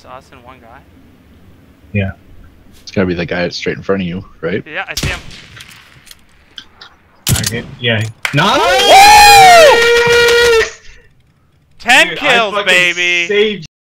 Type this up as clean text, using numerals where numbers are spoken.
just us and one guy? Yeah. It's gotta be the guy that's straight in front of you, right? Yeah, I see him. Okay. Yeah. No! 10 Dude, kills, baby! Saved